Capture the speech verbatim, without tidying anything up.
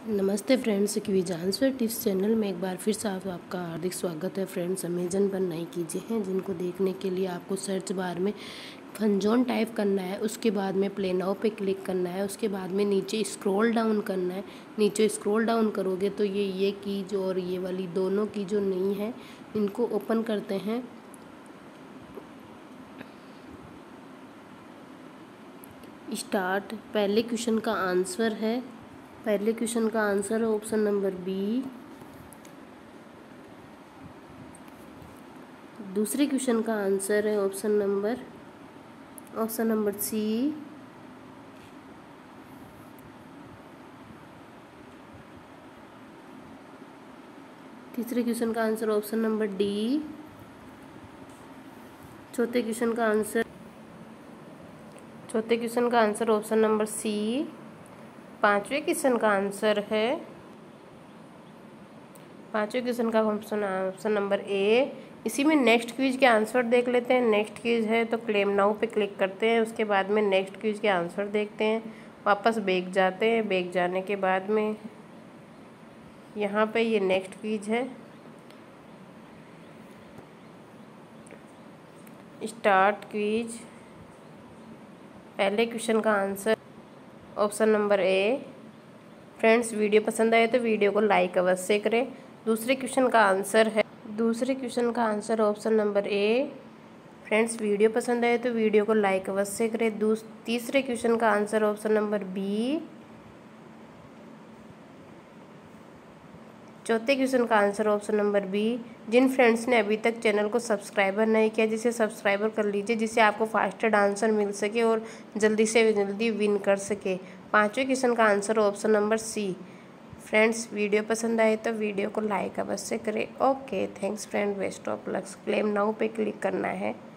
नमस्ते friends, quiz answer tips channel में एक बार फिर से आप, आपका हार्दिक स्वागत है। फ्रेंड्स, अमेजन पर नई कीजिए हैं जिनको देखने के लिए आपको सर्च बार में फनजोन टाइप करना है, उसके बाद में प्ले नाउ पे क्लिक करना है, उसके बाद में नीचे स्क्रॉल डाउन करना है। नीचे स्क्रॉल डाउन करोगे तो ये ये कीज और ये वाली दोनों की जो नहीं है इनको ओपन करते हैं। स्टार्ट। पहले क्वेश्चन का आंसर है पहले क्वेश्चन का आंसर है ऑप्शन नंबर बी। दूसरे क्वेश्चन का आंसर है option number option number C. तीसरे क्वेश्चन का आंसर ऑप्शन नंबर डी। चौथे क्वेश्चन का आंसर चौथे क्वेश्चन का आंसर ऑप्शन नंबर सी। पांचवें क्वेश्चन का आंसर है पांचवें क्वेश्चन का ऑप्शन ऑप्शन नंबर ए। इसी में नेक्स्ट क्विज के आंसर देख लेते हैं। नेक्स्ट क्विज है तो क्लेम नाउ पे क्लिक करते हैं, उसके बाद में नेक्स्ट क्विज के आंसर देखते हैं। वापस बैक जाते हैं। बैक जाने के बाद में यहाँ पे ये नेक्स्ट क्विज है। Start quiz. पहले क्वेश्चन का answer option number A. Friends, video पसंद आए तो वीडियो को लाइक अवश्य करें। दूसरे क्वेश्चन का आंसर है दूसरे क्वेश्चन का answer option number A. Friends, video पसंद आए तो वीडियो को लाइक अवश्य करें। दूस तीसरे क्वेश्चन का आंसर ऑप्शन नंबर बी। चौथे क्वेश्चन का आंसर ऑप्शन नंबर बी। जिन फ्रेंड्स ने अभी तक चैनल को सब्सक्राइबर नहीं किया, जिसे सब्सक्राइबर कर लीजिए, जिससे आपको फास्टेड आंसर मिल सके और जल्दी से जल्दी विन कर सके। पांचवें क्वेश्चन का answer option number C. Friends, video पसंद आए तो वीडियो को लाइक अवश्य करें। Okay, thanks friend, best of luck. Claim now पे क्लिक करना है।